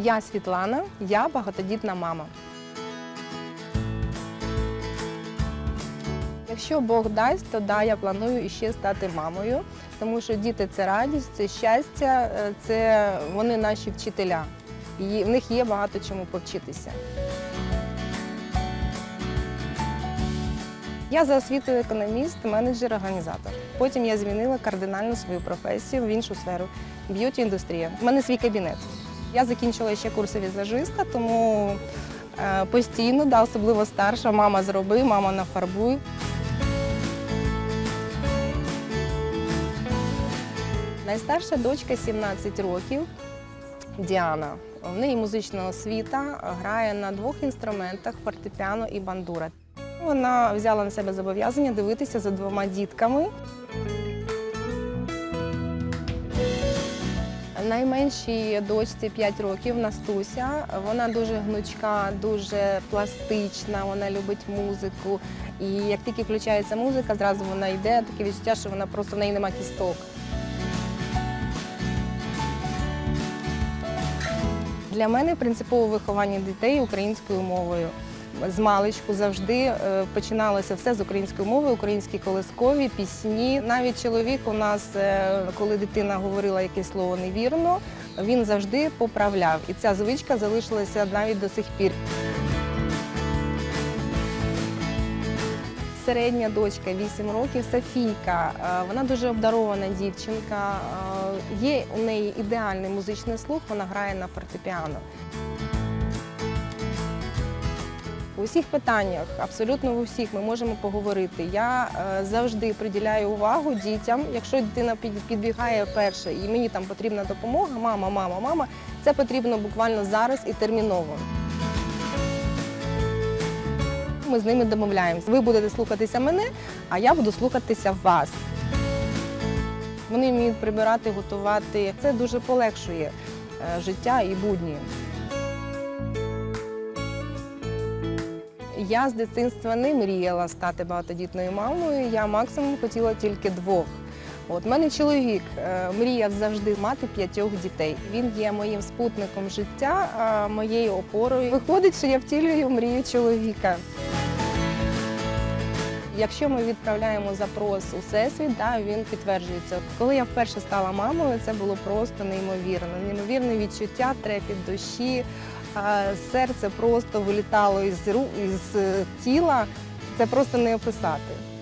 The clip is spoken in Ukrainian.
Я Світлана, я багатодітна мама. Якщо Бог дасть, то да, я планую іще стати мамою, тому що діти – це радість, це щастя, вони наші вчителя. І в них є багато чому повчитися. Я за освітою економіст, менеджер, організатор. Потім я змінила кардинально свою професію в іншу сферу – б'юті-індустрія. У мене свій кабінет. Я закінчила ще курси візажиста, тому постійно, особливо старша, мама зроби, мама нафарбуй. Найстарша дочка 17 років, Діана. В неї музична освіта, грає на 2 інструментах – фортепіано і бандура. Вона взяла на себе зобов'язання дивитися за 2 дітками. Найменшій дочці 5 років, Настуся. Вона дуже гнучка, дуже пластична, вона любить музику. І як тільки включається музика, зразу вона йде, таке відчуття, що вона просто в неї нема кісток. Для мене принципово виховання дітей українською мовою. З маличку завжди починалося все з української мови, українські колискові, пісні. Навіть чоловік у нас, коли дитина говорила якесь слово невірно, він завжди поправляв. І ця звичка залишилася навіть до сих пір. Середня дочка, 8 років, Софійка. Вона дуже обдарована дівчинка. Є у неї ідеальний музичний слух, вона грає на фортепіано. У всіх питаннях, абсолютно у всіх, ми можемо поговорити. Я завжди приділяю увагу дітям. Якщо дитина підбігає перше і мені там потрібна допомога, мама, мама, мама, це потрібно буквально зараз і терміново. Ми з ними домовляємося. Ви будете слухатися мене, а я буду слухатися вас. Вони вміють прибирати, готувати. Це дуже полегшує життя і будні. Я з дитинства не мріяла стати багатодітною мамою, я максимум хотіла тільки 2. У мене чоловік мріяв завжди мати 5 дітей. Він є моїм спутником життя, моєю опорою. Виходить, що я втілюю мрію чоловіка. Якщо ми відправляємо запрос у Всесвіт, він підтверджується. Коли я вперше стала мамою, це було просто неймовірно. Неймовірне відчуття, трепет душі, серце просто вилітало із тіла. Це просто не описати.